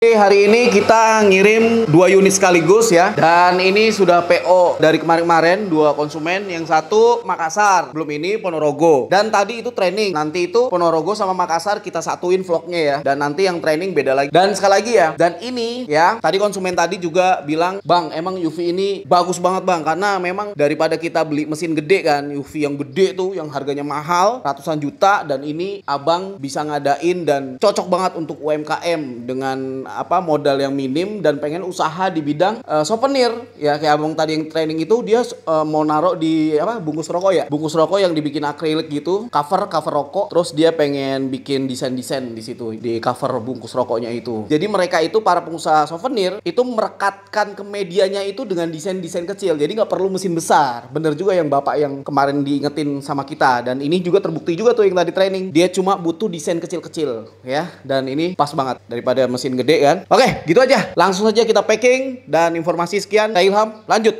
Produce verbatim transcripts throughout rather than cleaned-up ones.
Hari ini kita ngirim dua unit sekaligus ya. Dan ini sudah P O dari kemarin-kemarin, dua konsumen. Yang satu Makassar, belum ini Ponorogo. Dan tadi itu training. Nanti itu Ponorogo sama Makassar kita satuin vlognya ya. Dan nanti yang training beda lagi. Dan sekali lagi ya, dan ini ya, tadi konsumen tadi juga bilang, "Bang, emang U V ini bagus banget Bang." Karena memang daripada kita beli mesin gede kan, U V yang gede tuh yang harganya mahal, ratusan juta. Dan ini Abang bisa ngadain dan cocok banget untuk U M K M dengan apa modal yang minim dan pengen usaha di bidang uh, souvenir ya, kayak Abang tadi yang training itu dia uh, mau naruh di apa bungkus rokok ya, bungkus rokok yang dibikin akrilik gitu, cover cover rokok, terus dia pengen bikin desain-desain di situ di cover bungkus rokoknya itu. Jadi mereka itu para pengusaha souvenir itu merekatkan ke medianya itu dengan desain-desain kecil, jadi nggak perlu mesin besar. Bener juga yang bapak yang kemarin diingetin sama kita, dan ini juga terbukti juga tuh yang tadi training, dia cuma butuh desain kecil-kecil ya, dan ini pas banget daripada mesin gede kan. Oke, gitu aja. Langsung saja kita packing dan informasi sekian. Saya Ilham, lanjut.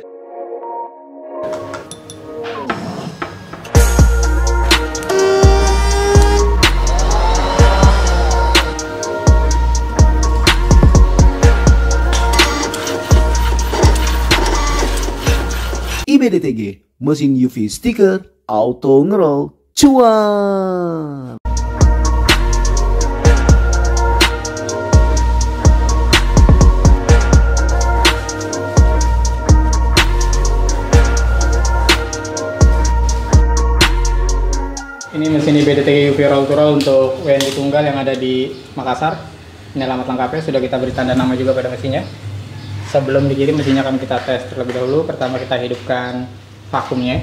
I B D T G, mesin U V stiker, auto ngeroll, cuan. Ini mesin I B D T G U V Roll to Roll untuk W N D tunggal yang ada di Makassar. Ini alamat lengkapnya, sudah kita beri tanda nama juga pada mesinnya. Sebelum dikirim mesinnya akan kita tes terlebih dahulu. Pertama kita hidupkan vakumnya.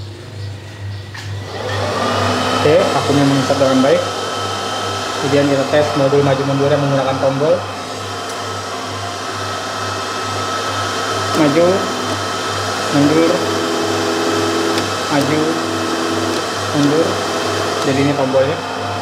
Oke, vakumnya menginsap dengan baik. Kemudian kita tes modul maju mundurnya menggunakan tombol. Maju, mundur, maju, mundur. Jadi ini tombolnya.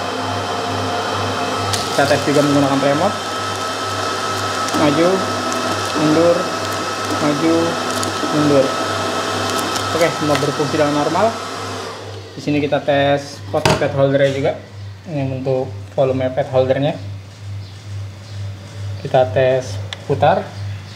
Kita tes juga menggunakan remote. Maju, mundur, maju, mundur. Oke, semua berfungsi dengan normal. Di sini kita tes pot pad holdernya juga. Ini untuk volume pad holdernya. Kita tes putar.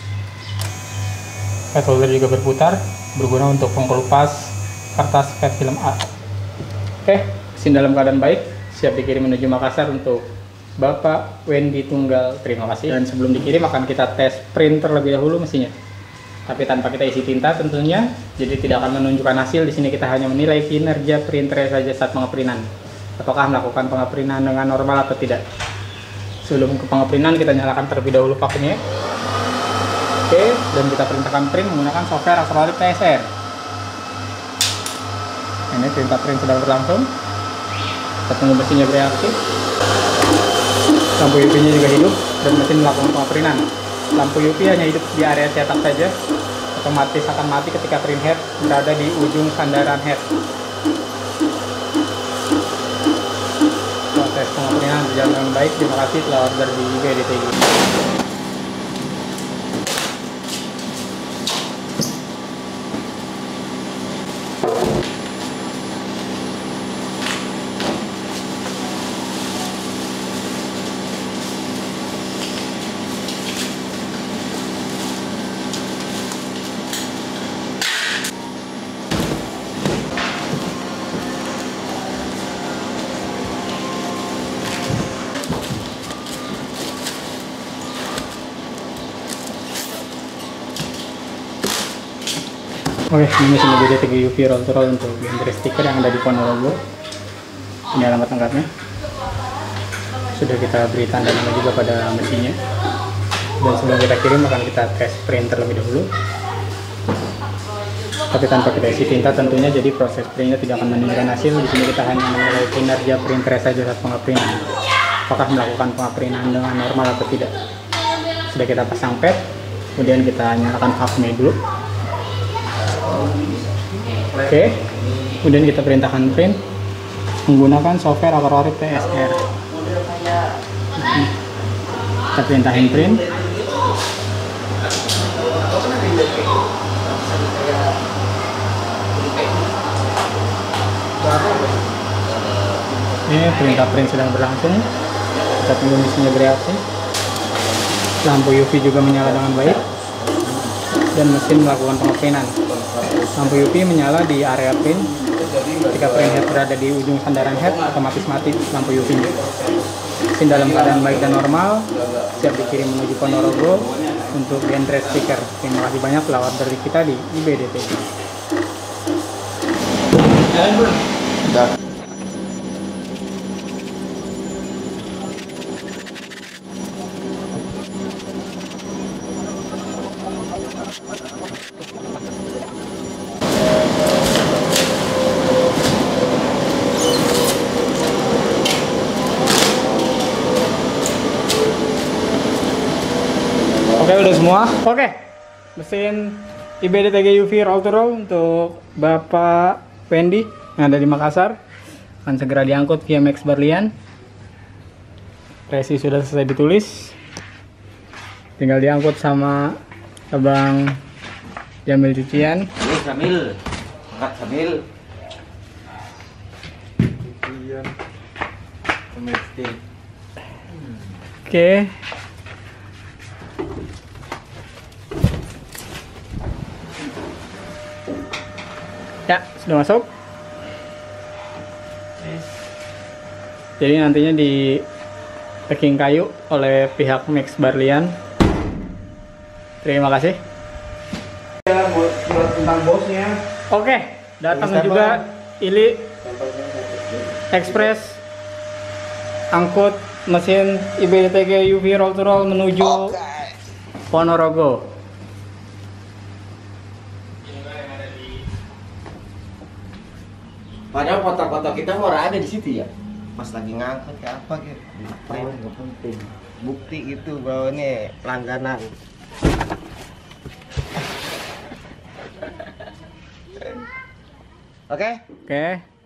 Pad holder juga berputar, berguna untuk mengelupas kertas pad film A. Oke, mesin dalam keadaan baik, siap dikirim menuju Makassar untuk Bapak W N D Tunggal. Terima kasih. Dan sebelum dikirim akan kita tes print terlebih dahulu mesinnya, tapi tanpa kita isi tinta tentunya, jadi tidak akan menunjukkan hasil. Di sini kita hanya menilai kinerja printer saja saat pengeprintan, apakah melakukan pengeprintan dengan normal atau tidak. Sebelum ke pengeprintan kita nyalakan terlebih dahulu vakumnya. Oke, dan kita perintahkan print menggunakan software Acrolit T S R. Ini perintah print sedang berlangsung. Kita tunggu mesinnya bereaksi. Lampu U V-nya juga hidup dan mesin melakukan pengeprintan. Lampu U V hanya hidup di area cetak saja, otomatis akan mati ketika print head berada di ujung sandaran head. Proses pengeprintan berjalan dengan baik. Terima kasih telah order di I B D T G. Oke, ini mesin I B D T G U V Roll to Roll untuk binder stiker yang ada di Ponorogo. Ini alamat lengkapnya. Sudah kita beri tanda nama juga pada mesinnya. Dan sebelum kita kirim akan kita tes print terlebih dahulu. Tapi tanpa kita isi tinta tentunya, jadi proses printnya tidak akan menunjukkan hasil. Di sini kita hanya menilai kinerja printer saja saat pengeprintan, apakah melakukan pengeprintan dengan normal atau tidak. Sudah kita pasang pad, kemudian kita nyalakan vakumnya dulu. Oke, kemudian kita perintahkan print menggunakan software Acrolit T S R. Kita perintahin print. Ini perintah print sedang berlangsung. Kita tunggu mesinnya bereaksi. Oke, Lampu U V juga menyala dengan baik dan mesin melakukan pengepinan. Lampu U V menyala di area pin. Ketika pin head berada di ujung sandaran head, otomatis mati lampu U V-nya. Mesin dalam keadaan baik dan normal, siap dikirim menuju Ponorogo untuk di entry stiker. Terima kasih banyak telah order dari kita di I B D T G. Udah. Oke, udah semua. Oke, mesin I B D T G U V roll to roll untuk Bapak Wendy yang ada di Makassar akan segera diangkut via Max Barlian. Resi sudah selesai ditulis, tinggal diangkut sama Abang Jamil cucian. Ini Jamil, angkat Jamil. Oke. Ya, sudah masuk. Jadi nantinya di packing kayu oleh pihak Max Barlian. Terima kasih. Ya, buat buat tentang bosnya. Oke, datang juga Ili Express angkut mesin I B D T G U V roll to roll menuju Ponorogo. Padahal foto-foto kita mau ada di situ ya. Pas lagi ngangkut ke apa gitu. Print nggak penting. Bukti gitu bahwa ini langganan. Oke? Oke.